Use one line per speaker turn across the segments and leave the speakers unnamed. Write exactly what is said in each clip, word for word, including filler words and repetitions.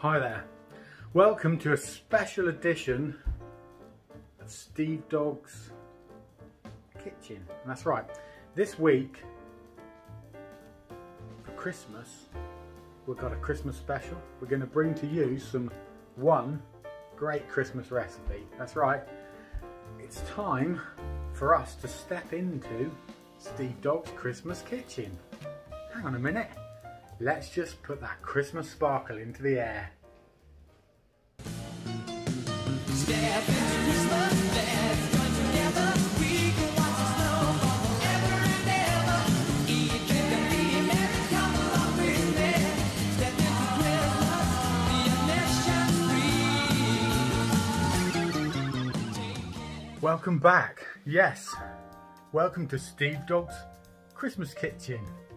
Hi there, welcome to a special edition of Steve Dog's Kitchen. And that's right, this week for Christmas we've got a Christmas special. We're going to bring to you some one great Christmas recipe. That's right, it's time for us to step into Steve Dog's Christmas Kitchen. Hang on a minute, let's just put that Christmas sparkle into the air.
Step into Christmas, let's join together. We can watch the snow fall forever and ever. Eat, drink, and be merry. Come along with me. Step into Christmas, be a mission free.
Welcome back. Yes, welcome to Steve Dog's Christmas Kitchen.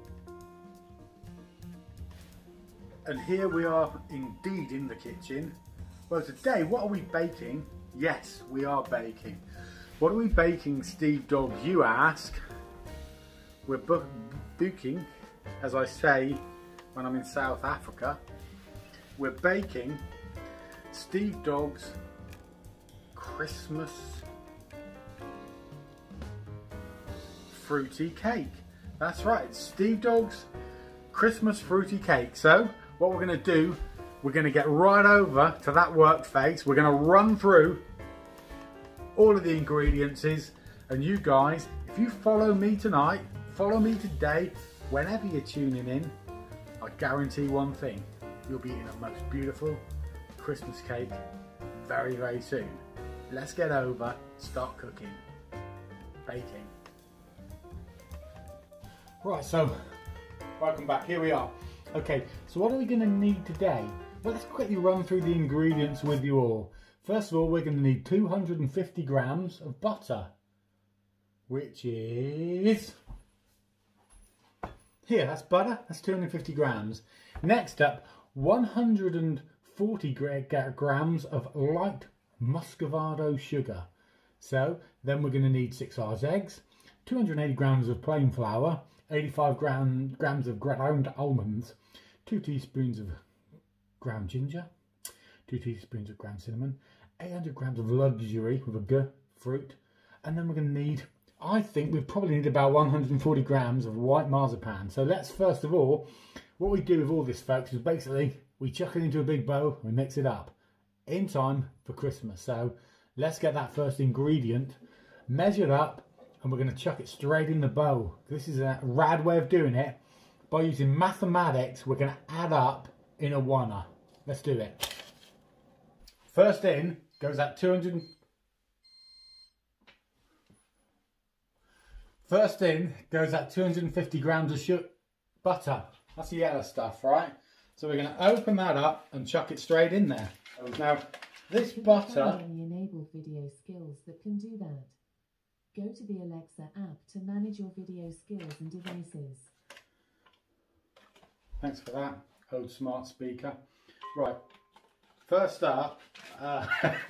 And here we are indeed in the kitchen. Well, today, what are we baking? Yes, we are baking. What are we baking, Steve Dog, you ask? We're baking, as I say when I'm in South Africa, we're baking Steve Dog's Christmas fruity cake. That's right, Steve Dog's Christmas fruity cake. So, what we're going to do, we're going to get right over to that workspace. We're going to run through all of the ingredients, and you guys, if you follow me tonight, follow me today, whenever you're tuning in, I guarantee one thing, you'll be eating a most beautiful Christmas cake very, very soon. Let's get over, start cooking, baking. Right, so welcome back, here we are. Okay, so what are we going to need today? Well, let's quickly run through the ingredients with you all. First of all, we're going to need two hundred fifty grams of butter, which is here, that's butter, that's two hundred fifty grams. Next up, one hundred forty grams of light muscavado sugar. So then we're going to need six large eggs, two hundred eighty grams of plain flour, eighty-five gram, grams of ground almonds, two teaspoons of ground ginger, two teaspoons of ground cinnamon, eight hundred grams of luxury with a G fruit, and then we're going to need, I think we probably need about one hundred forty grams of white marzipan. So let's first of all, what we do with all this, folks, is basically we chuck it into a big bowl, we mix it up in time for Christmas. So let's get that first ingredient measured up, and we're going to chuck it straight in the bowl. This is a rad way of doing it. By using mathematics, we're going to add up in a oneer. Let's do it. First in goes that two hundred. First in goes that two hundred fifty grams of sugar, butter. That's the yellow stuff, right? So we're going to open that up and chuck it straight in there. Now, this butter.
Enable video skills that can do that. Go to the Alexa app to manage your video skills and devices.
Thanks for that, old smart speaker. Right, first up, uh,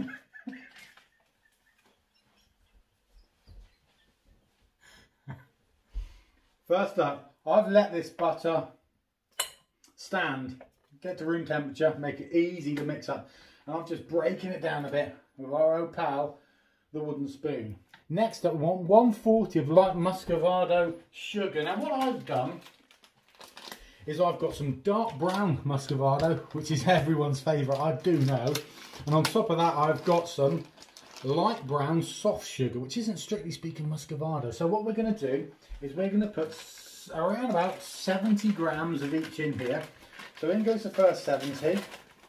first up, I've let this butter stand, get to room temperature, make it easy to mix up. And I'm just breaking it down a bit with our old pal, the wooden spoon. Next up, one forty of light muscavado sugar. Now what I've done is I've got some dark brown muscavado, which is everyone's favourite, I do know. And on top of that, I've got some light brown soft sugar, which isn't strictly speaking muscavado. So what we're going to do is we're going to put around about seventy grams of each in here. So in goes the first seventy.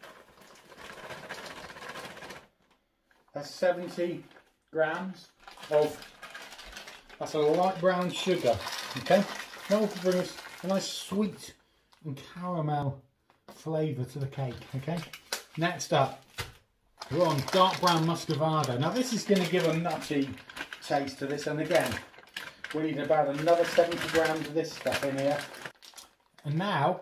That's seventy grams of, that's a light brown sugar, okay? That will bring us a nice sweet and caramel flavour to the cake, okay? Next up, we're on dark brown muscavado. Now this is going to give a nutty taste to this, and again, we need about another seventy grams of this stuff in here. And now,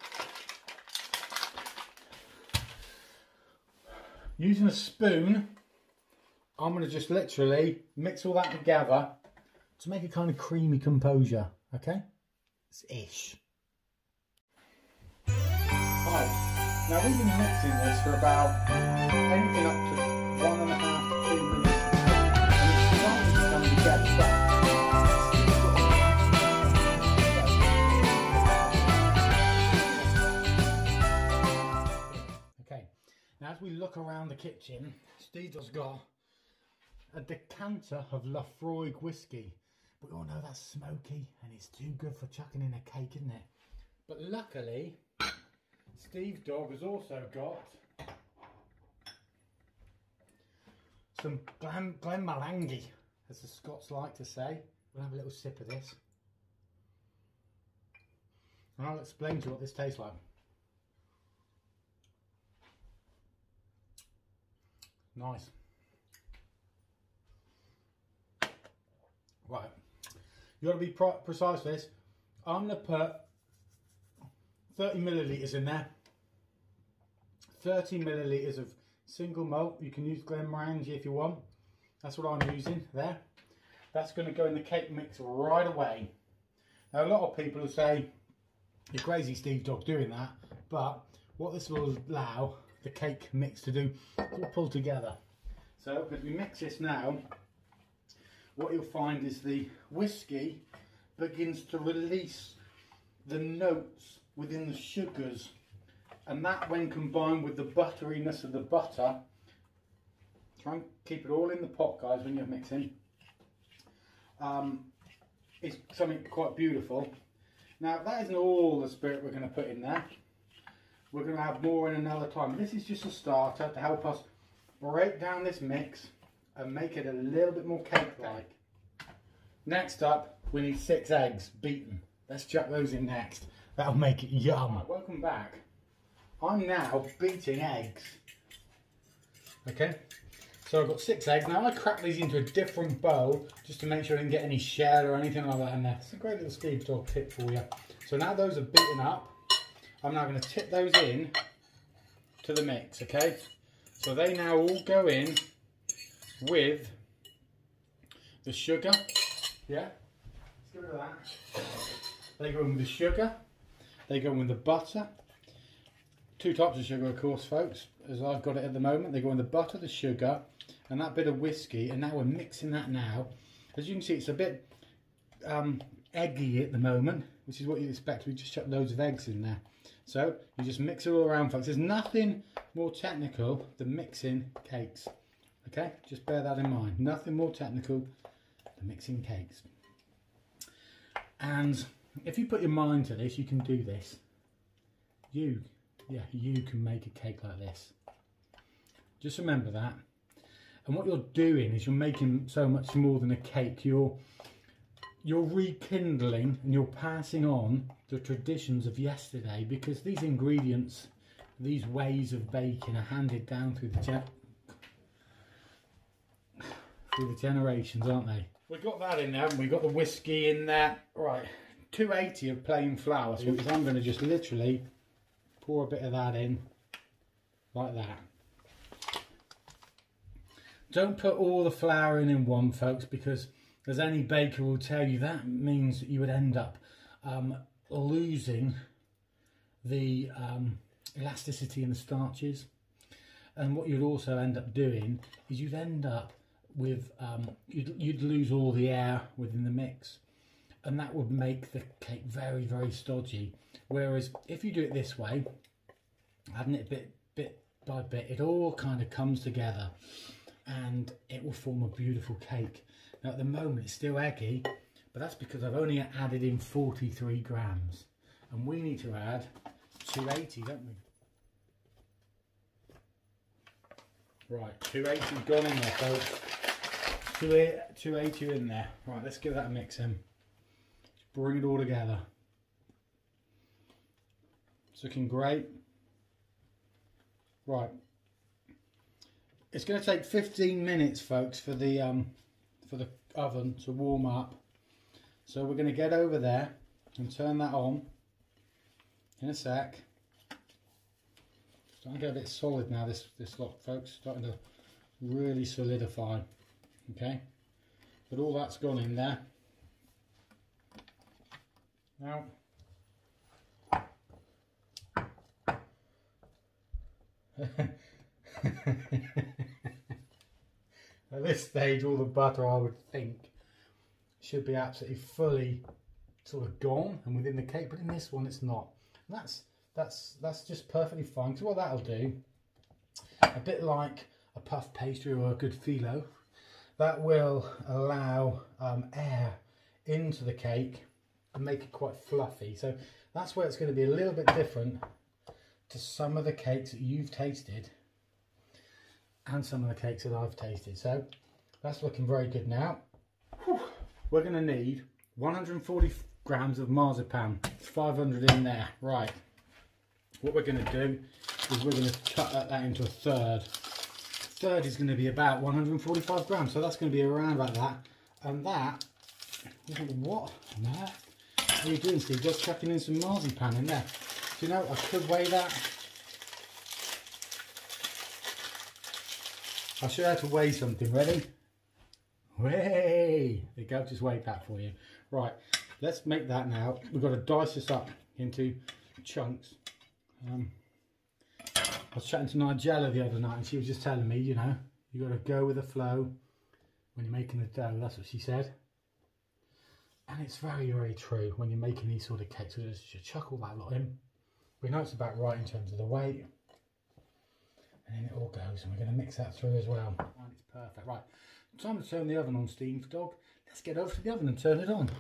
using a spoon, I'm going to just literally mix all that together to make a kind of creamy composure, okay? It's ish. Right, Now we've been mixing this for about anything up to one and a half to two minutes, and it's starting to come together. Okay, now as we look around the kitchen, Steve's got a decanter of Lafroig whiskey. We all know that's smoky and it's too good for chucking in a cake, isn't it? But luckily, Steve's dog has also got some Glen, Glenmorangie, as the Scots like to say. We'll have a little sip of this. And I'll explain to you what this tastes like. Nice. Right. You got to be precise for this. I'm going to put thirty millilitres in there. thirty millilitres of single malt. You can use Glenmorangie if you want. That's what I'm using there. That's going to go in the cake mix right away. Now a lot of people will say, you're crazy Steve Dog doing that, but what this will allow the cake mix to do is all pull together. So as we mix this now, what you'll find is the whiskey begins to release the notes within the sugars, and that, when combined with the butteriness of the butter, try and keep it all in the pot guys when you're mixing, um, it's something quite beautiful. Now that isn't all the spirit we're going to put in there. We're going to have more in another time. This is just a starter to help us break down this mix and make it a little bit more cake-like. Next up, we need six eggs beaten. Let's chuck those in next. That'll make it yum. Right, welcome back. I'm now beating eggs. Okay, so I've got six eggs. Now I crack these into a different bowl just to make sure I didn't get any shell or anything like that in there. It's a great little Steve Dog tip for you. So now those are beaten up, I'm now going to tip those in to the mix, okay? So they now all go in with the sugar, yeah? Let's get rid of that. They go in with the sugar, they go in with the butter. Two types of sugar, of course, folks, as I've got it at the moment. They go in the butter, the sugar, and that bit of whiskey, and now we're mixing that now. As you can see, it's a bit um, eggy at the moment, which is what you'd expect. We just chuck loads of eggs in there. So you just mix it all around, folks. There's nothing more technical than mixing cakes. Okay, just bear that in mind. Nothing more technical than mixing cakes. And if you put your mind to this, you can do this. You, yeah, you can make a cake like this. Just remember that. And what you're doing is you're making so much more than a cake. You're you're rekindling and you're passing on the traditions of yesterday, because these ingredients, these ways of baking are handed down through the gen through the generations, aren't they? We've got that in there, and we've got the whiskey in there. Right, two eighty of plain flour. So I'm going to just literally pour a bit of that in like that. Don't put all the flour in in one, folks, because as any baker will tell you, that means that you would end up um, losing the um, elasticity in the starches. And what you'd also end up doing is you'd end up with, um, you'd, you'd lose all the air within the mix. And that would make the cake very, very stodgy. Whereas if you do it this way, adding it bit, bit by bit, it all kind of comes together and it will form a beautiful cake. Now at the moment it's still eggy, but that's because I've only added in forty-three grams. And we need to add two eighty, don't we? Right, two eighty gone in there, folks. two eighty in there. Right, let's give that a mix in. Bring it all together. It's looking great. Right. It's going to take fifteen minutes, folks, for the um, for the oven to warm up. So we're going to get over there and turn that on in a sec. Starting to get a bit solid now, this, this lot, folks. Starting to really solidify. Okay. But all that's gone in there. Now, At this stage, all the butter, I would think, should be absolutely fully sort of gone and within the cake, but in this one it's not. And that's that's that's just perfectly fine. So what that'll do, a bit like a puff pastry or a good phyllo, that will allow um, air into the cake and make it quite fluffy. So that's where it's going to be a little bit different to some of the cakes that you've tasted and some of the cakes that I've tasted. So that's looking very good now. Whew. We're going to need one hundred forty grams of marzipan. It's five hundred in there. Right. What we're going to do is we're going to cut that, that into a third. Third is going to be about one hundred forty-five grams. So that's going to be around about that. And that, what on earth are you doing, Steve? Just chucking in some marzipan in there. Do you know, I could weigh that. I'll show you how to weigh something. Ready? Way! There you go, just weighed that for you. Right, let's make that now. We've got to dice this up into chunks. Um, I was chatting to Nigella the other night and she was just telling me, you know, you got to go with the flow when you're making the dough. That's what she said. And it's very, very true when you're making these sort of cakes. So just chuck all that lot in. We know it's about right in terms of the weight. And then it all goes, and we're going to mix that through as well. And it's perfect. Right, time to turn the oven on, Steve Dog. Let's get over to the oven and turn it on.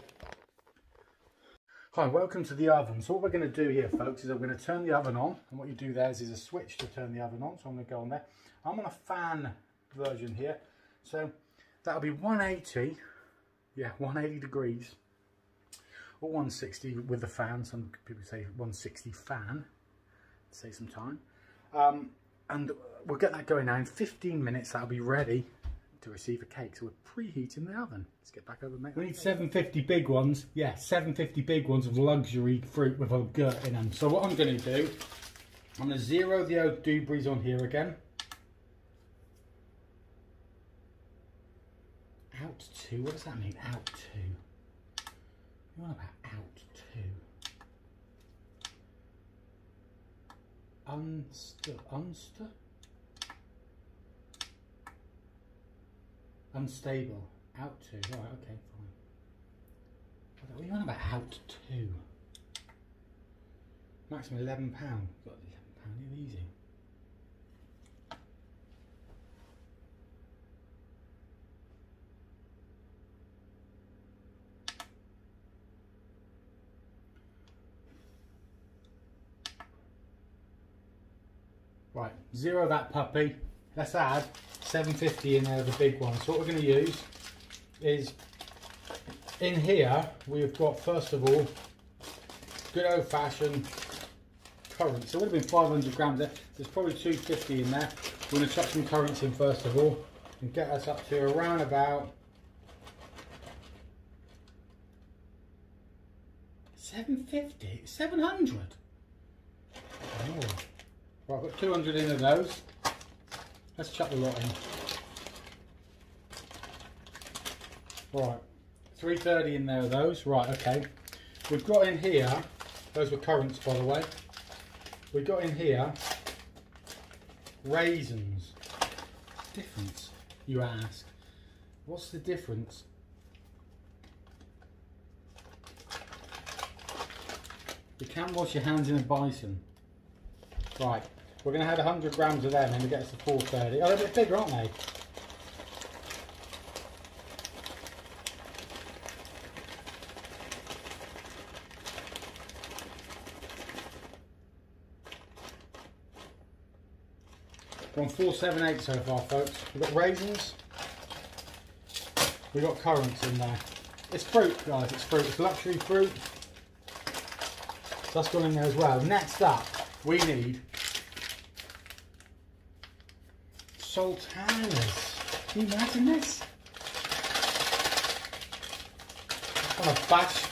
Hi, welcome to the oven. So what we're going to do here, folks, is I'm going to turn the oven on. And what you do there is, is a switch to turn the oven on. So I'm going to go on there. I'm on a fan version here. So that'll be one eighty. Yeah, one eighty degrees. Or one sixty with the fan. Some people say one sixty fan. Save some time. Um, and we'll get that going now. In fifteen minutes, that'll be ready to receive a cake. So we're preheating the oven. Let's get back over and make. We need seven fifty big ones. Yeah, seven fifty big ones of luxury fruit with a gurt in them. So what I'm going to do, I'm going to zero the oak dewberries on here again. Out two. What does that mean? Out two. You want about out two? Unst unst unstable. Out two. Right. Okay. Fine. What are you on about? Out two. Maximum eleven pound. Got eleven pound. Easy. Right, zero that puppy. Let's add seven fifty in there, the big one. So what we're going to use is, in here, we've got, first of all, good old-fashioned currants. So it would have been five hundred grams there. There's probably two fifty in there. We're going to chuck some currants in first of all and get us up to around about seven fifty, seven hundred. Oh. Right, I've got two hundred in of those. Let's chuck the lot in. Right, three thirty in there of those. Right, okay. We've got in here, those were currants by the way. We've got in here raisins. Difference, you ask. What's the difference? You can wash your hands in a bison. Right, we're going to add one hundred grams of them and we get us to four thirty. Oh, they're a bit bigger, aren't they? We're on four seven eight so far, folks. We've got raisins. We've got currants in there. It's fruit, guys, it's fruit. It's luxury fruit. So that's gone in there as well. Next up, we need sultanas. Can you imagine this? Kind of bash,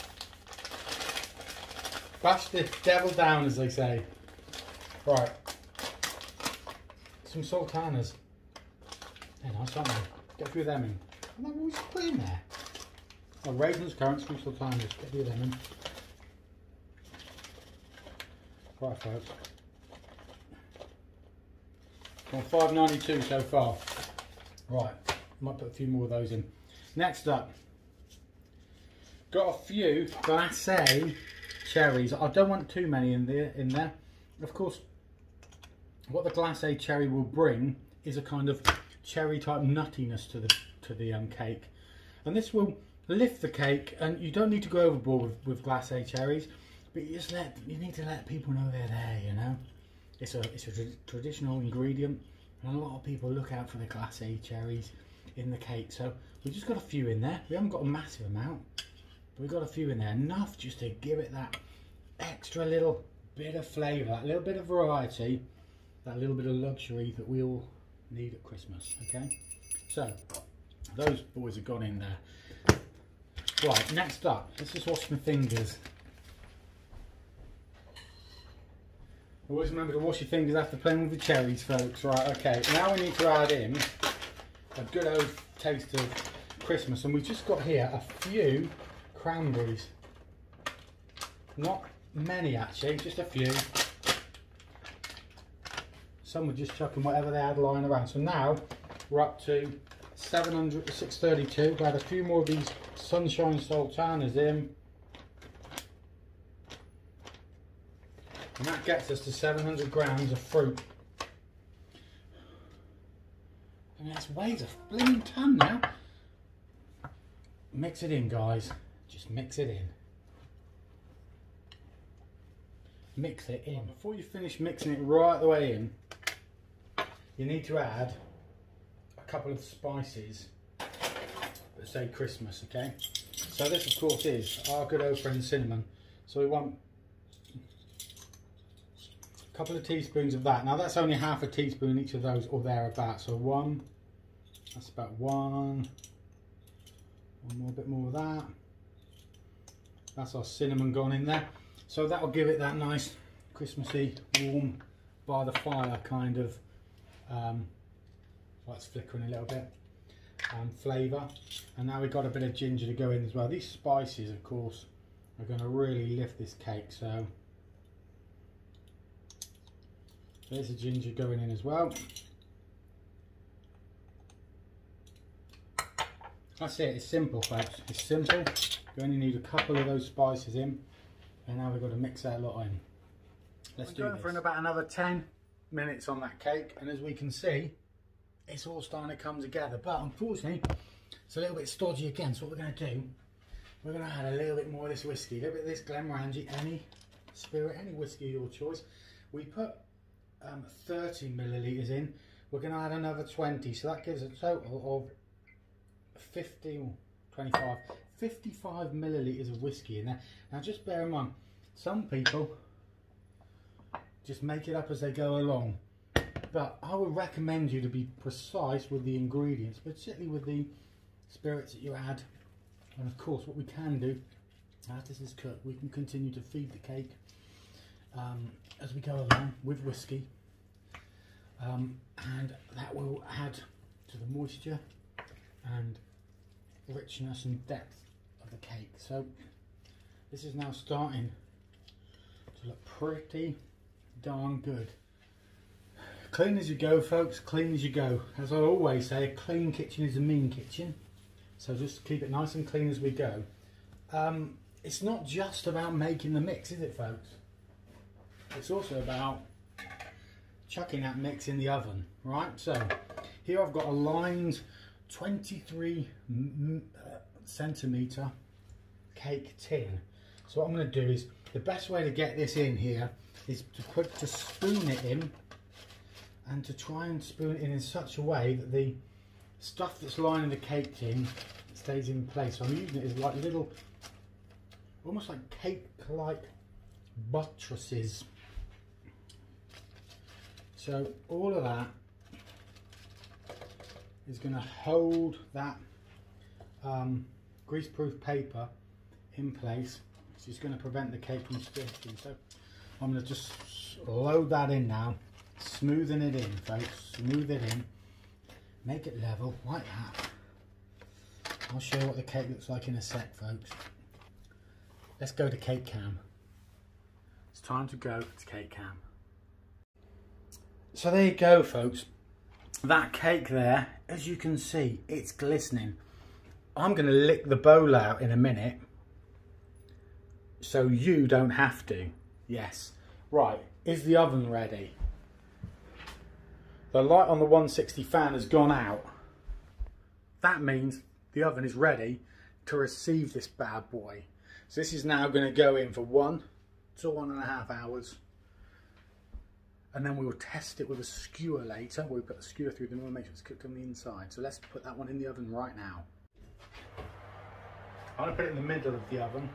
bash the devil down, as they say. Right, some sultanas. They're nice, aren't they? Get a few of them in. What am I always put in there? Oh, raisins, currants, some sultanas. Get a few of them in. Right, folks. On five ninety-two so far. Right, might put a few more of those in. Next up, got a few glacé cherries. I don't want too many in there. In there, of course. What the glacé cherry will bring is a kind of cherry type nuttiness to the to the um, cake, and this will lift the cake. And you don't need to go overboard with, with glacé cherries, but you just let you need to let people know they're there. You know, it's a it's a tra traditional ingredient, and a lot of people look out for the glacé cherries in the cake. So we've just got a few in there. We haven't got a massive amount, but we've got a few in there, enough just to give it that extra little bit of flavour, that little bit of variety. That little bit of luxury that we all need at Christmas. Okay, so those boys have gone in there. Right, next up, let's just wash my fingers. Always remember to wash your fingers after playing with the cherries, folks. Right, okay, now we need to add in a good old taste of Christmas, and we've just got here a few cranberries. Not many actually, just a few. Some were just chucking whatever they had lying around. So now we're up to seven hundred, six thirty-two. We had a few more of these Sunshine Sultanas in. And that gets us to seven hundred grams of fruit. And that weighs a blooming ton now. Mix it in, guys. Just mix it in. Mix it in. Before you finish mixing it right the way in, you need to add a couple of spices that say Christmas, okay? So this of course is our good old friend cinnamon. So we want a couple of teaspoons of that. Now that's only half a teaspoon each of those or thereabouts. So one, that's about one, one more, bit more of that. That's our cinnamon gone in there. So that'll give it that nice Christmassy, warm, by the fire kind of, um, well, it's flickering a little bit, um, flavour. And now we've got a bit of ginger to go in as well. These spices, of course, are going to really lift this cake. So there's the ginger going in as well. That's it, it's simple, folks. It's simple. You only need a couple of those spices in. And now we've got to mix that lot in. Let's do this. For about another ten minutes on that cake, and as we can see, it's all starting to come together. But unfortunately, it's a little bit stodgy again. So what we're going to do, we're going to add a little bit more of this whiskey, a little bit of this Glenmorangie, any spirit, any whiskey of your choice. We put um, thirty millilitres in. We're going to add another twenty, so that gives a total of fifty, twenty-five. fifty-five millilitres of whiskey in there. Now just bear in mind, some people just make it up as they go along, but I would recommend you to be precise with the ingredients, particularly with the spirits that you add. And of course what we can do, as this is cooked, we can continue to feed the cake um, as we go along with whiskey, um, and that will add to the moisture and richness and depth of the cake. So this is now starting to look pretty darn good. Clean as you go, folks, clean as you go. As I always say, a clean kitchen is a mean kitchen. So just keep it nice and clean as we go. Um, it's not just about making the mix, is it, folks? It's also about chucking that mix in the oven, right? So here I've got a lined twenty-three centimetre cake tin. So what I'm going to do is, the best way to get this in here is to put to spoon it in, and to try and spoon it in in such a way that the stuff that's lining the cake tin stays in place. So I'm using it as like little, almost like cake-like buttresses. So all of that is going to hold that um, grease-proof paper in place. So it's going to prevent the cake from sticking. So I'm going to just load that in now, smoothing it in, folks. Smooth it in, make it level like that. I'll show you what the cake looks like in a sec, folks. Let's go to cake cam. It's time to go to cake cam. So there you go, folks. that cake there, as you can see, it's glistening. I'm going to lick the bowl out in a minute so you don't have to. Yes. Right, is the oven ready? The light on the one sixty fan has gone out. That means the oven is ready to receive this bad boy. So this is now going to go in for one to one and a half hours. And then we will test it with a skewer later. We'll put the skewer through them and make sure it's cooked on the inside. So let's put that one in the oven right now. I'm going to put it in the middle of the oven.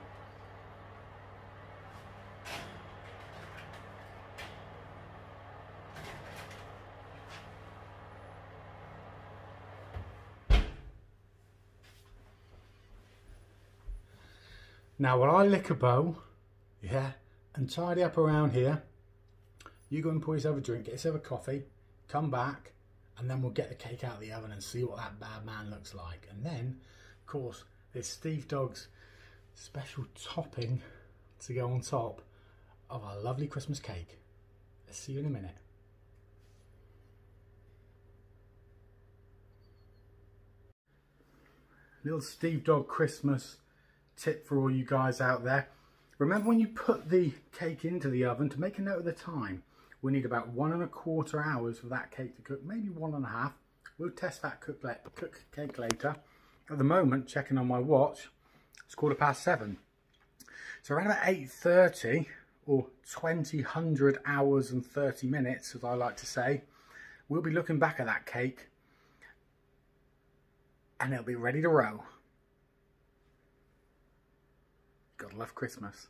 Now while I lick a bowl, yeah, and tidy up around here, you go and pour yourself a drink, get yourself a coffee, come back, and then we'll get the cake out of the oven and see what that bad man looks like. And then, of course, there's Steve Dog's special topping to go on top of our lovely Christmas cake. Let's see you in a minute. Little Steve Dog Christmas tip for all you guys out there. Remember when you put the cake into the oven, to make a note of the time. We need about one and a quarter hours for that cake to cook, maybe one and a half. We'll test that cook, cook cake later. At the moment, checking on my watch, it's quarter past seven. So around about eight thirty or twenty hundred hours and thirty minutes, as I like to say, we'll be looking back at that cake and it'll be ready to roll. God love Christmas.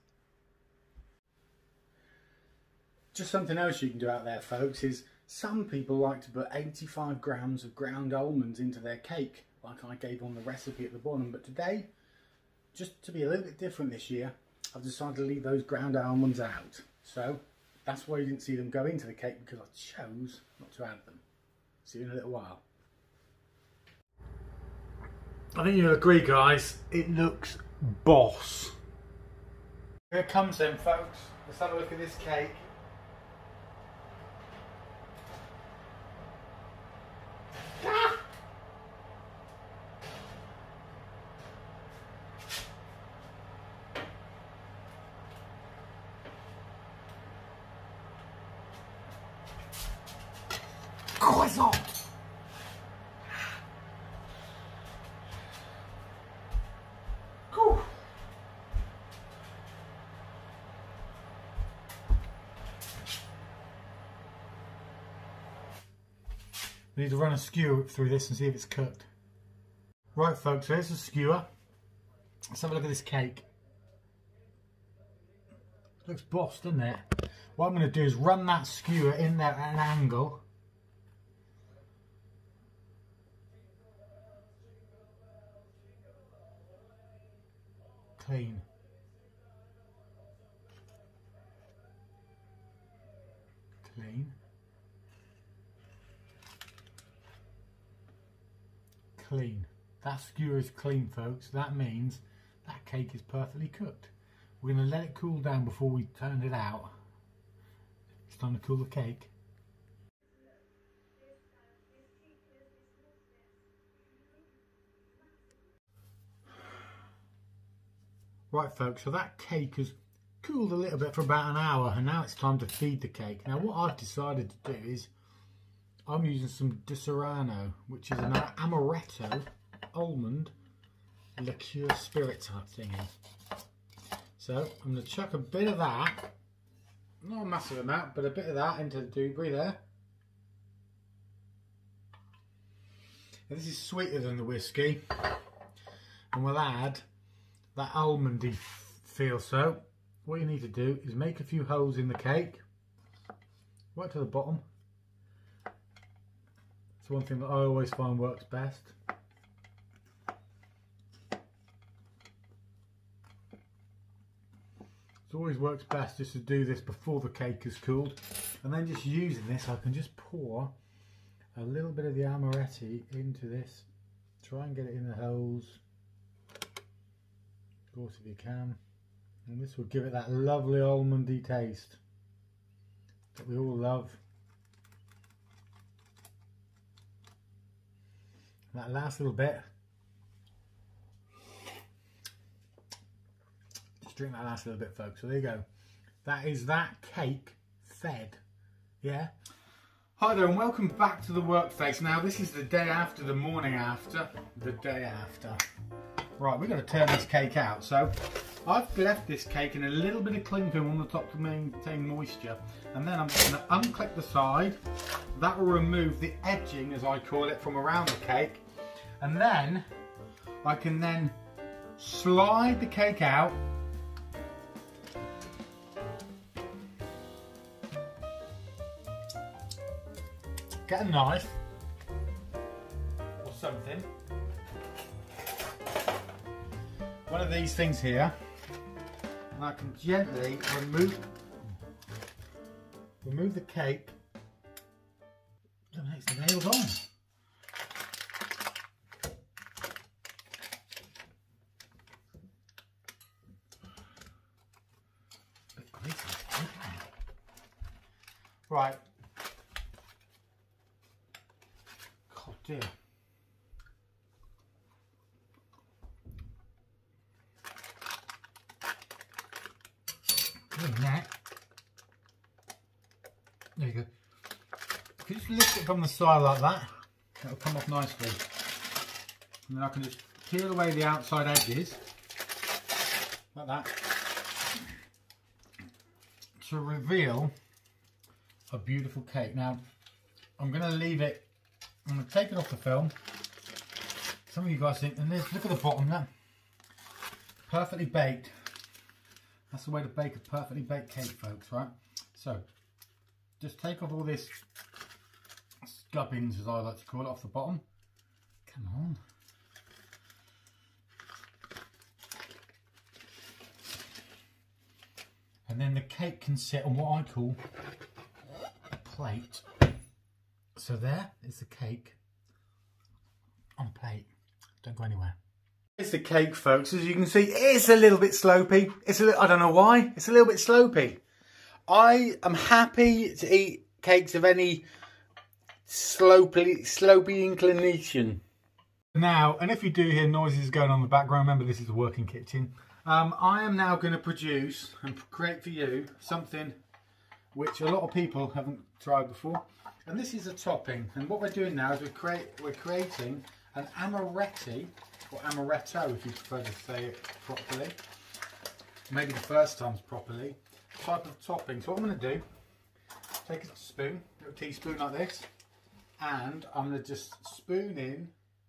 Just something else you can do out there, folks, is some people like to put eighty-five grams of ground almonds into their cake, like I gave on the recipe at the bottom. But today, just to be a little bit different this year, I've decided to leave those ground almonds out. So that's why you didn't see them go into the cake, because I chose not to add them. See you in a little while. I think you'll agree, guys, it looks boss. Here it comes then, folks. Let's have a look at this cake. Ah! Croissant! We need to run a skewer through this and see if it's cooked. Right, folks, so here's the skewer. Let's have a look at this cake. Looks boss, doesn't it? What I'm going to do is run that skewer in there at an angle. Clean. Clean. Clean. That skewer is clean, folks. That means that cake is perfectly cooked. We're going to let it cool down before we turn it out. It's time to cool the cake. Right, folks, so that cake has cooled a little bit for about an hour, and now it's time to feed the cake. Now what I've decided to do is I'm using some Sorano, which is an amaretto almond liqueur spirit type thingy. So I'm going to chuck a bit of that, not a massive amount, but a bit of that into the doobry there. Now this is sweeter than the whiskey, and we'll add that almondy feel. So what you need to do is make a few holes in the cake, right to the bottom. It's one thing that I always find works best. It always works best just to do this before the cake is cooled, and then just using this I can just pour a little bit of the amaretti into this. Try and get it in the holes, of course, if you can, and this will give it that lovely almondy taste that we all love. That last little bit. Just drink that last little bit, folks. So there you go. That is that cake fed. Yeah. Hi there and welcome back to the workface. Now this is the day after, the morning after, the day after. Right, we're going to turn this cake out. So I've left this cake in a little bit of cling film on the top to maintain moisture, and then I'm going to unclip the side. That will remove the edging, as I call it, from around the cake, and then I can then slide the cake out. Get a knife or something. One of these things here, and I can gently remove remove the cake. That makes the nails on. Bit greasy, isn't it? Right. God dear. That. There you go. If you just lift it from the side like that, it'll come off nicely. And then I can just peel away the outside edges, like that, to reveal a beautiful cake. Now, I'm going to leave it, I'm going to take it off the film. Some of you guys think, and this, look at the bottom there, perfectly baked. That's the way to bake a perfectly baked cake, folks, right? So, just take off all this scubbings, as I like to call it, off the bottom. Come on. And then the cake can sit on what I call a plate. So there is the cake on a plate. Don't go anywhere. It's the cake, folks. As you can see, it's a little bit slopey. It's a little, I don't know why. It's a little bit slopey. I am happy to eat cakes of any slopey, slopey inclination. Now, and if you do hear noises going on in the background, remember this is a working kitchen. Um, I am now going to produce and create for you something which a lot of people haven't tried before. And this is a topping. And what we're doing now is we're, create, we're creating an amaretti, or amaretto if you prefer to say it properly, maybe the first time's properly, type of topping. So what I'm going to do, take a spoon, a little teaspoon like this, and I'm going to just spoon in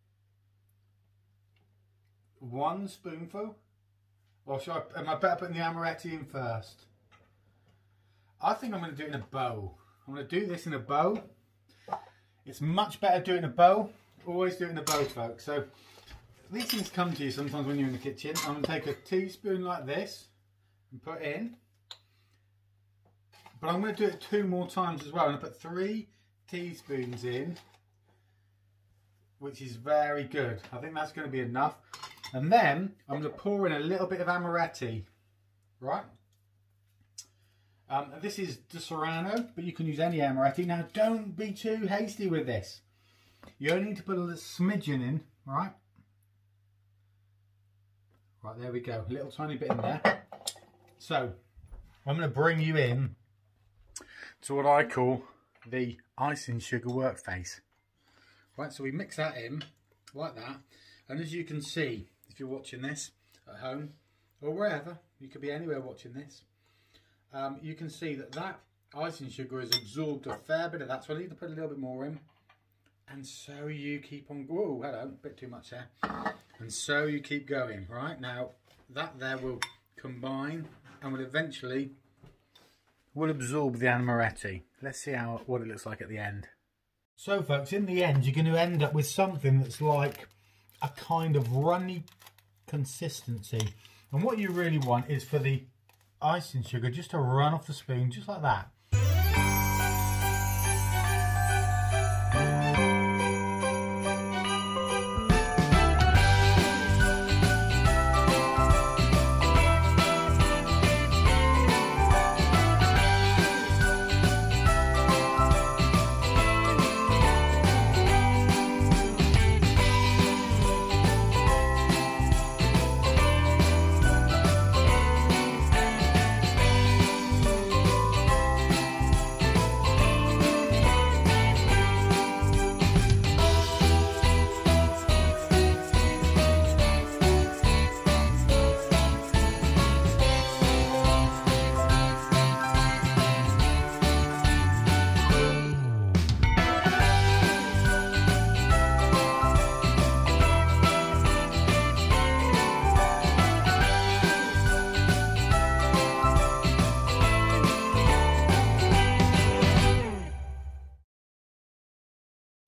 one spoonful, or should I, am I better putting the amaretti in first? I think I'm going to do it in a bowl. I'm going to do this in a bowl. It's much better doing it in a bowl. Always do it in a bowl, folks. So these things come to you sometimes when you're in the kitchen. I'm going to take a teaspoon like this and put in. But I'm going to do it two more times as well. I'm going to put three teaspoons in, which is very good. I think that's going to be enough. And then I'm going to pour in a little bit of amaretti, right? Um, this is the Sorano, but you can use any amaretti. Now, don't be too hasty with this. You only need to put a little smidgen in, right? Right, there we go. A little tiny bit in there. So, I'm going to bring you in to what I call the icing sugar work face. Right, so we mix that in like that. And as you can see, if you're watching this at home or wherever, you could be anywhere watching this, um, you can see that that icing sugar has absorbed a fair bit of that. So I need to put a little bit more in. And so you keep on, whoa, hello, a bit too much there. And so you keep going, right? Now, that there will combine and will eventually, will absorb the amaretti. Let's see how what it looks like at the end. So folks, in the end, you're going to end up with something that's like a kind of runny consistency. And what you really want is for the icing sugar just to run off the spoon, just like that.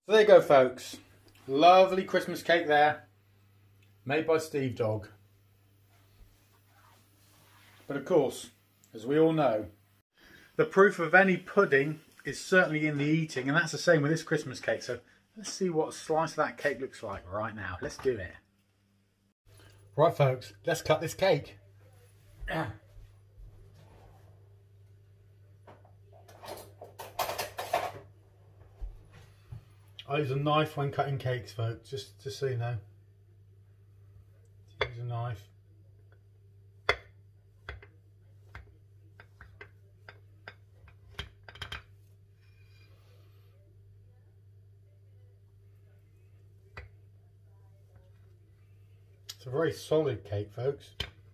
So there you go, folks. Lovely Christmas cake there, made by Steve Dog. But of course, as we all know, the proof of any pudding is certainly in the eating, and that's the same with this Christmas cake. So let's see what a slice of that cake looks like right now. Let's do it. Right, folks, let's cut this cake. I use a knife when cutting cakes, folks, just, just so you know. Use a knife. It's a very solid cake, folks.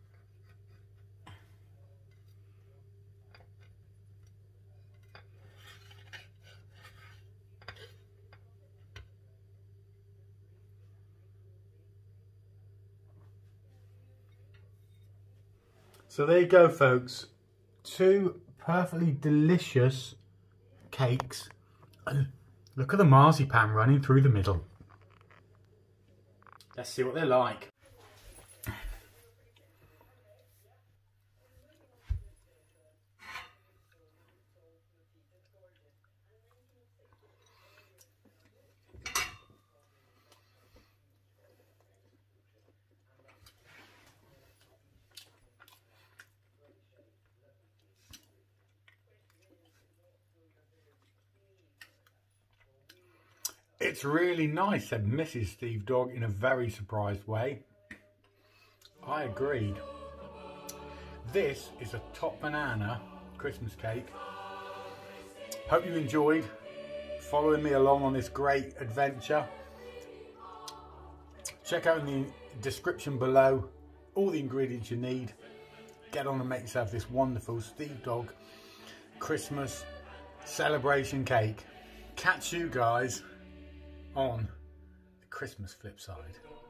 So there you go, folks. Two perfectly delicious cakes. And look at the marzipan running through the middle. Let's see what they're like. It's really nice, said Missus Steve Dog in a very surprised way. I agreed. This is a top banana Christmas cake. Hope you enjoyed following me along on this great adventure. Check out in the description below all the ingredients you need. Get on and make yourself this wonderful Steve Dog Christmas celebration cake. Catch you guys on the Christmas flip side.